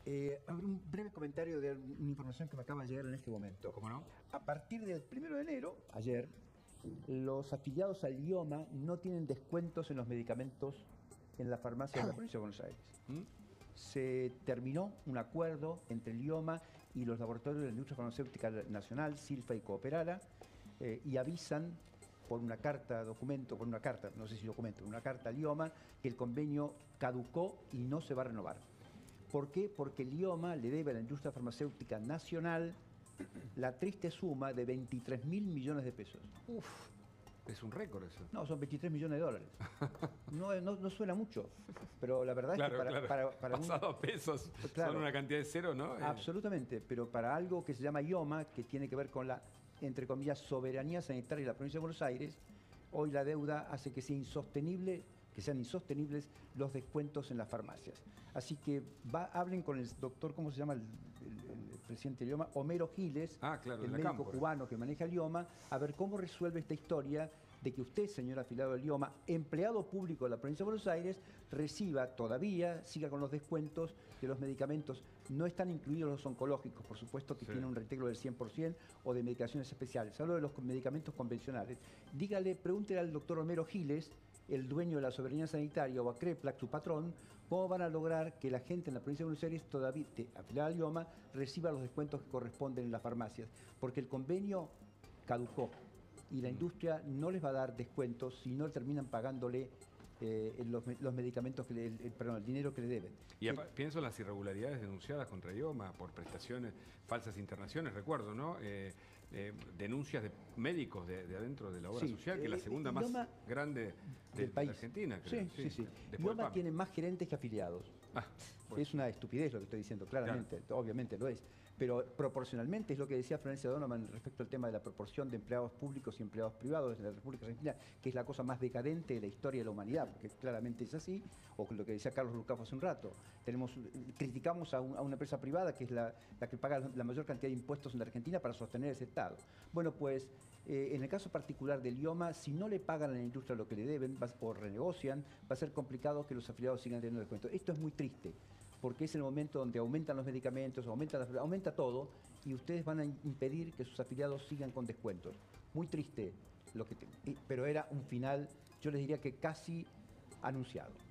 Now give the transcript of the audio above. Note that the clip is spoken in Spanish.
A ver, un breve comentario de una información que me acaba de llegar en este momento. ¿Cómo no? A partir del 1 de enero, ayer, los afiliados al IOMA no tienen descuentos en los medicamentos en la farmacia de la provincia de Buenos Aires. Se terminó un acuerdo entre el IOMA y los laboratorios de la industria farmacéutica nacional, Silfa y Cooperara, y avisan por una carta, no sé si documento, una carta al IOMA, que el convenio caducó y no se va a renovar. ¿Por qué? Porque el IOMA le debe a la industria farmacéutica nacional la triste suma de 23.000 millones de pesos. Uf, es un récord eso. No, son 23 millones de dólares. No suena mucho, pero la verdad Claro, es que claro. para pasado a pesos, claro, son una cantidad de cero, ¿no? Absolutamente, pero para algo que se llama IOMA, que tiene que ver con la, entre comillas, soberanía sanitaria de la provincia de Buenos Aires, hoy la deuda hace que sea insostenible, que sean insostenibles los descuentos en las farmacias. Así que hablen con el doctor, ¿cómo se llama el presidente del IOMA? Homero Giles, claro, el médico cubano que maneja el IOMA, a ver cómo resuelve esta historia de que usted, señor afiliado del IOMA, empleado público de la provincia de Buenos Aires, siga con los descuentos de los medicamentos. No están incluidos los oncológicos, por supuesto que tienen un reintegro del 100%, o de medicaciones especiales. Hablo de los medicamentos convencionales. Pregúntele al doctor Homero Giles, el dueño de la soberanía sanitaria, o a Kreplak, su patrón, cómo van a lograr que la gente en la provincia de Buenos Aires, todavía afiliada al IOMA, reciba los descuentos que corresponden en las farmacias. Porque el convenio caducó y la industria no les va a dar descuentos si no terminan pagándole los medicamentos, el dinero que le deben. Y pienso en las irregularidades denunciadas contra IOMA por prestaciones, falsas internaciones, recuerdo, ¿no? Denuncias de médicos de adentro de la obra social, que es la segunda más grande del país. De Argentina, creo. Sí. IOMA tiene más gerentes que afiliados. Bueno. Es una estupidez lo que estoy diciendo, claramente, obviamente lo es. Pero proporcionalmente es lo que decía Florencia Donovan respecto al tema de la proporción de empleados públicos y empleados privados en la República Argentina, que es la cosa más decadente de la historia de la humanidad, porque claramente es así, o lo que decía Carlos Lucafo hace un rato. Criticamos a una empresa privada que es la que paga la mayor cantidad de impuestos en la Argentina para sostener ese Estado. Bueno, pues en el caso particular del IOMA, si no le pagan a la industria lo que le deben o renegocian, va a ser complicado que los afiliados sigan teniendo descuentos. Esto es muy triste, porque es el momento donde aumentan los medicamentos, aumenta todo, y ustedes van a impedir que sus afiliados sigan con descuentos. Muy triste, pero era un final, yo les diría que casi anunciado.